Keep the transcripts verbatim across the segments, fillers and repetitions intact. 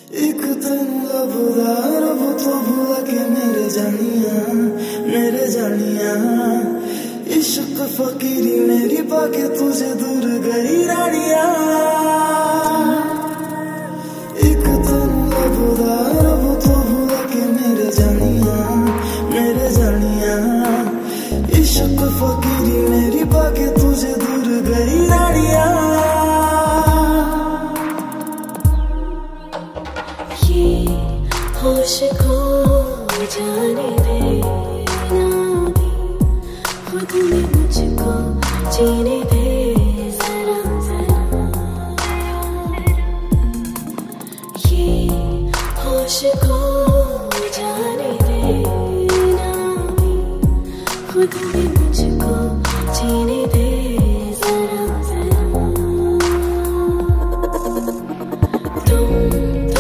एक दिन लबदा रब तो भूला के मेरे जानिया मेरे जानिया इश्क फकीरी मेरी पाके तुझे दूर गई रानिया। एक दिन लबदा रब तो भूला के मेरे जानिया मेरे जानिया इश्क फकीरी मेरी पाके तुझे दूर गई रानिया। होश खो जाने देना भी खुद में मुझको जीने दे जरा जरा। ये होश खो जाने देना भी खुद में मुझको जीने दे जरा जरा। तुम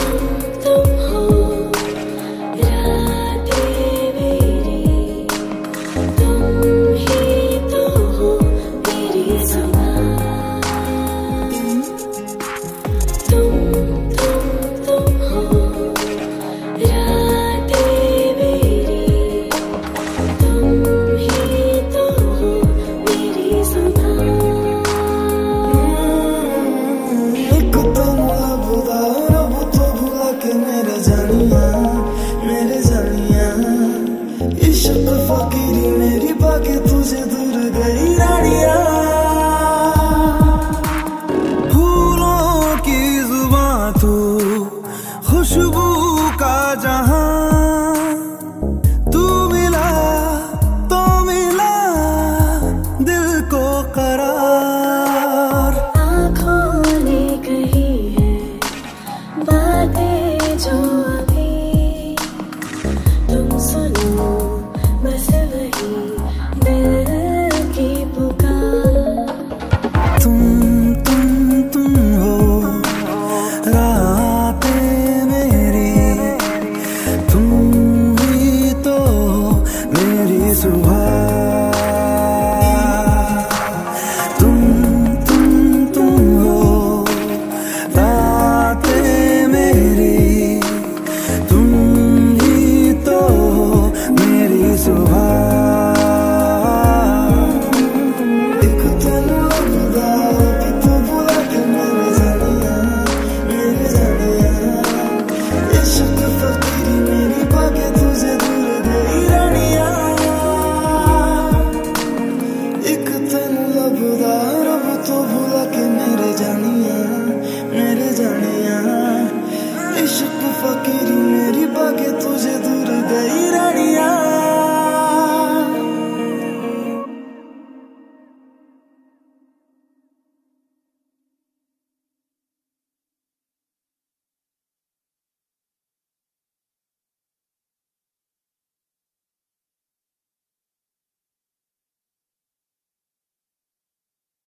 इश्क फकीरी मेरी बाकी तुझे दूर गई रानिया। फूलों की जुबां तू खुशबू का जहां तू मिला तो मिला दिल को करार। आँखों ने कही है बातें जो अभी तुम सुनो बस वही दिल की पुकार। तुम तुम तुम हो रातें मेरी तुम ही तो मेरी सुबह। तुम तुम तुम हो रातें मेरी तुम ही तो मेरी सुबह। एक दिन लबदा तू भूला के मेरे जानिया मेरे जानिया इश्क फकीरी मेरी पाके तुझे दूर गई रानिया। एक दिन लबदा रब तो भूला के मेरे जानिया मेरे जानिया इश्क फकीरी मेरी पाके तुझे